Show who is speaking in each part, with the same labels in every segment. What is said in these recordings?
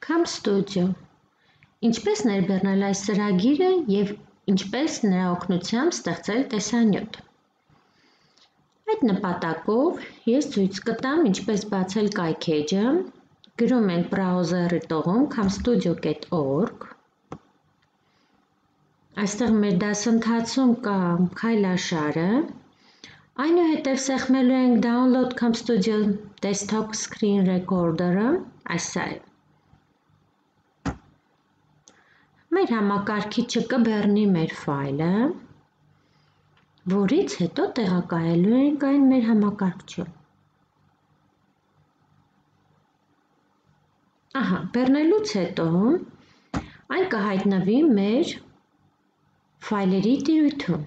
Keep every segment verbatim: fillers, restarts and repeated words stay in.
Speaker 1: Cam Studio. Ինչպես ներբեռնել այս ծրագիրը և ինչպես նրա օգնությամբ ստեղծել տեսանյութ։ Այդ նպատակով ես ցույց կտամ ինչպես բացել կայքէջը, գրում ենք բրաուզերի տողում camstudio dot org, այստեղ մեր դասընթացում կա քայլաշարը, այնուհետև սեղմելու ենք Download Camstudio Desktop Screen Recorder-ը, այս սա է։ Մեր համակարգիչը կբեռնի մեր ֆայլը, որից հետո տեղակայելու ենք այն մեր համակարգչում։ Ահա, բեռնելուց հետո այն կհայտնվի մեր ֆայլերի տիրույթում։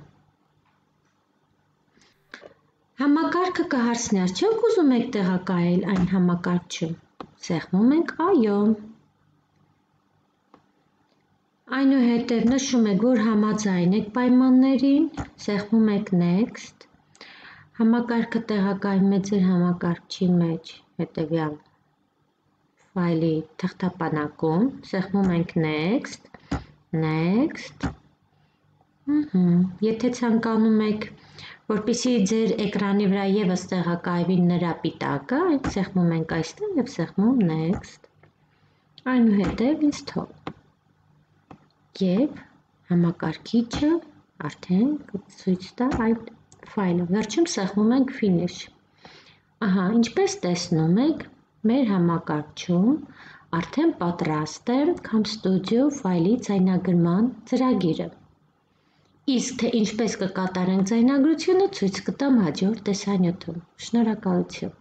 Speaker 1: Համակարգը կհարցնի, արդյոք ուզում եք տեղակայել այն համակարգչում։ Սեղմում ենք այո։ Այնուհետև նշում եք, որ համաձայն եք պայմաններին, սեղմում եք Next, համակարգը տեղակայում է ձեր համակարգչի մեջ հետևյալ ֆայլի թղթապանակում, սեղմում ենք Next, Next, եթե ցանկանում եք, որպեսզի ձեր էկրանի վրա ևս տեղակայվի նրա պիտակը, սեղմում ենք այստեղ և սեղմում Next, այնուհետև Install։ Եվ համակարգիչը արդեն կցույց տա այդ ֆայլը։ Վերջում սեղմում ենք Finish։ Ահա, ինչպես տեսնում եք, մեր համակարգչում արդեն պատրաստ է Camstudio ֆայլի ձայնագրման ծրագիրը։ Իսկ թե ինչպես կկատարենք ձայնագրությունը, ցույց կտամ հաջորդ տեսանյութում։ Շնորհակալություն։